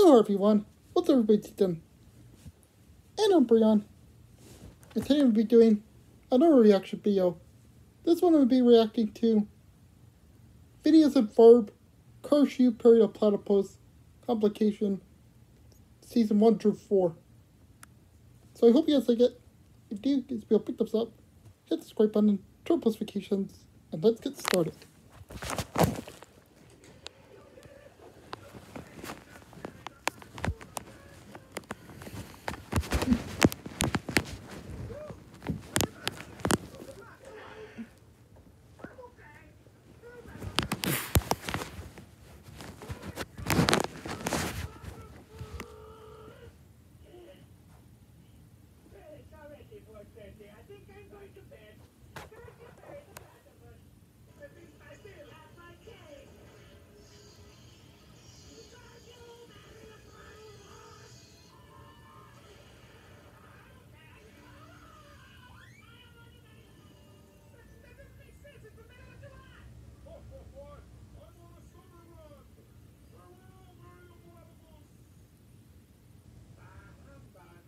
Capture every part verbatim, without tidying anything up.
Hello everyone, what's everybody doing? And I'm Brian, and today we'll be doing another reaction video. This one will be reacting to Phineas and Ferb, Curse You, Period of Platypus, Complication, Season one through four. So I hope you guys like it. If you do, give this video a big thumbs up, hit the subscribe button, turn on post notifications, and let's get started. I think I'm going to bed. Can I get married to platypus? At least I still have my cake. Because you married a platypus. That doesn't make sense. It's the middle of July. What, what, what? I'm on a summer run. Where we all marry a platypus. Ah, I'm bad.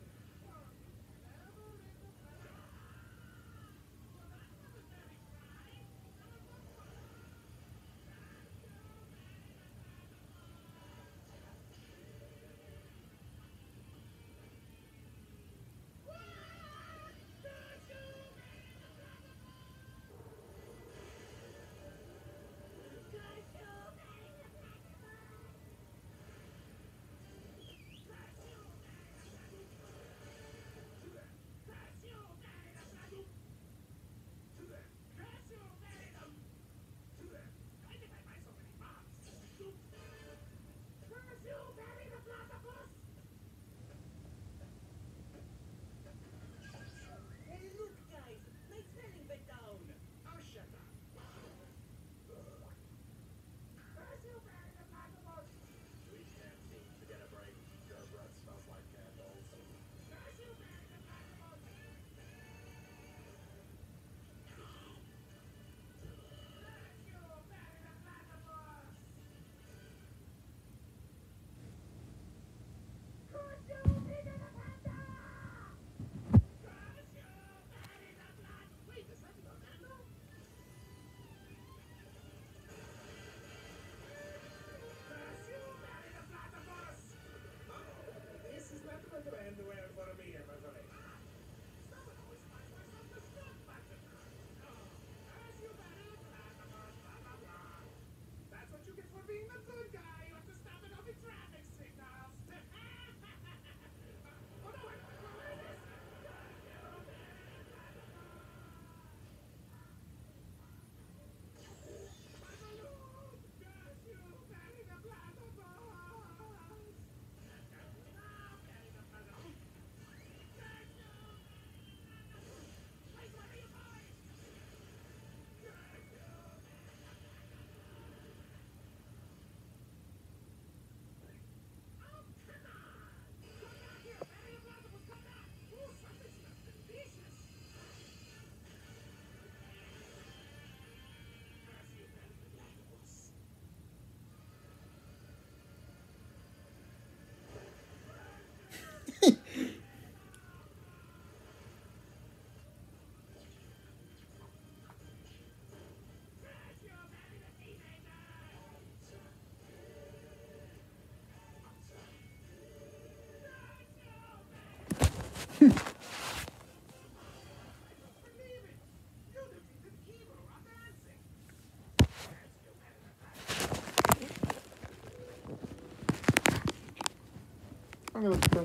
I'm gonna look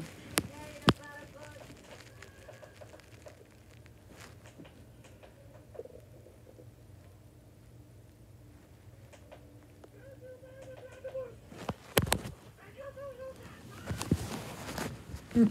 Hmm.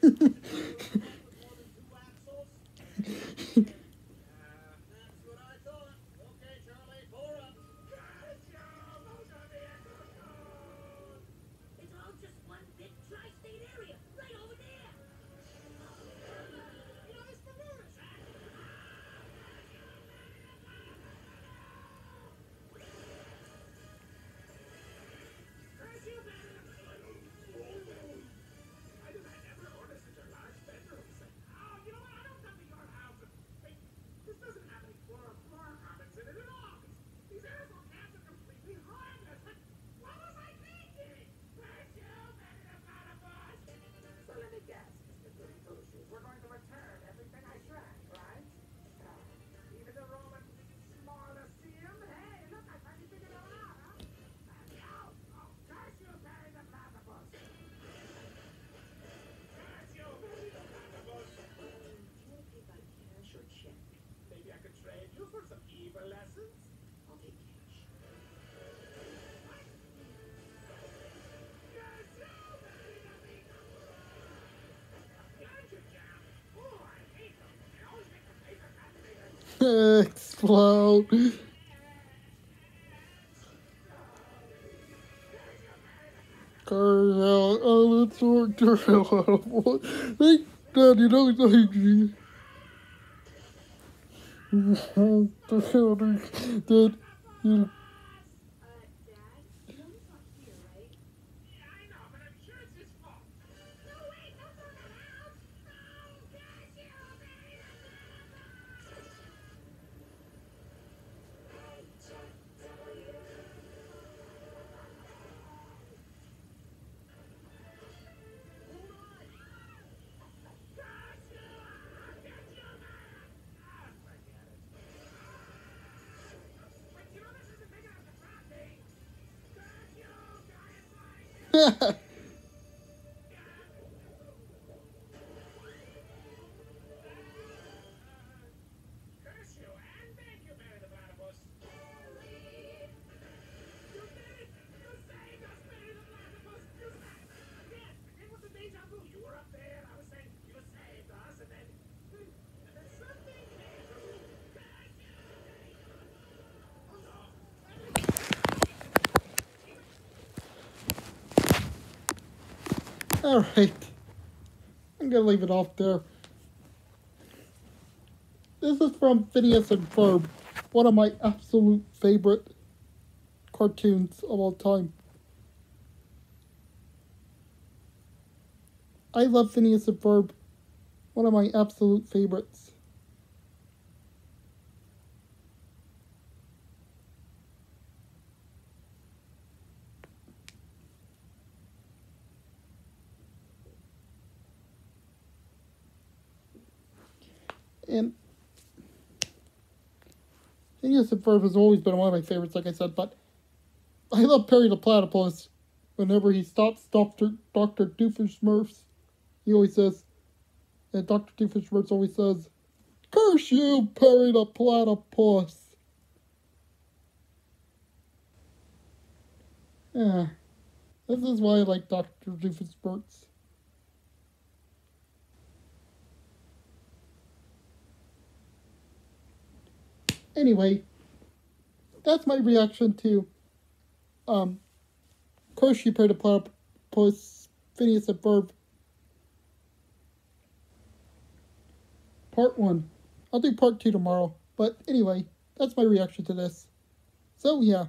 Explode. Carl, oh, that's so terrible. Thank God you don't like me. Dad, you. Alright. I'm gonna leave it off there. This is from Phineas and Ferb, one of my absolute favorite cartoons of all time. I love Phineas and Ferb, one of my absolute favorites. And Phineas and Ferb has always been one of my favorites, like I said, but I love Perry the Platypus. Whenever he stops Doctor Doctor Doofenshmirtz, he always says, and Doctor Doofenshmirtz always says, "Curse you, Perry the Platypus." Yeah, this is why I like Doctor Doofenshmirtz. Anyway, that's my reaction to um, Curse You, Perry the Platypus, Phineas and Ferb, Part one. I'll do Part two tomorrow, but anyway, that's my reaction to this. So, yeah.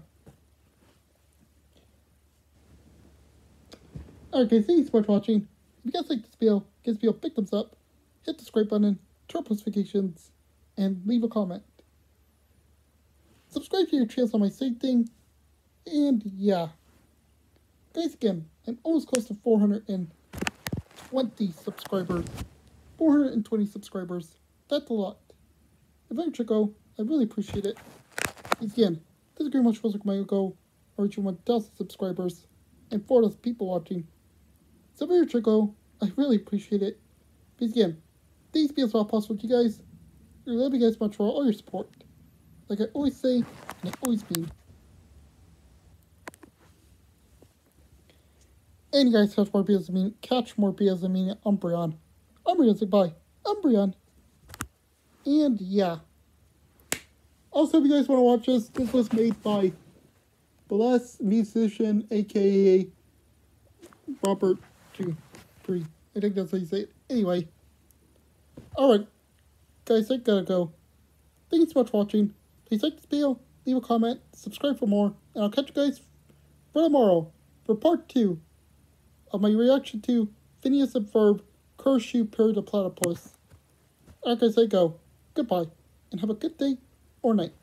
Okay, thank you so much for watching. If you guys like this video, give this video a big thumbs up, hit the subscribe button, turn on notifications, and leave a comment. Subscribe to your channel on my side thing, and yeah. Guys, again, I'm almost close to four hundred twenty subscribers. four hundred twenty subscribers. That's a lot. If I could go, I really appreciate it. Again, this is very much feels like my goal of reaching one thousand subscribers and four thousand people watching. So if I could go, I really appreciate it. Because again, these videos are all possible to you guys. I love you guys much for all your support. Like I always say, and I always mean. And you guys catch more videos of me, catch more videos of me, I'm Brian. I'm Brian, say bye. I'm Brian. And yeah. Also, if you guys want to watch this, this was made by Blest musician, aka Robert Dupree. I think that's how you say it. Anyway. Alright. Guys, I gotta go. Thank you so much for watching. Please like this video, leave a comment, subscribe for more, and I'll catch you guys for tomorrow for part two of my reaction to Phineas and Ferb, Curse You, Period, the Platypus. Alright guys, I go. Goodbye, and have a good day or night.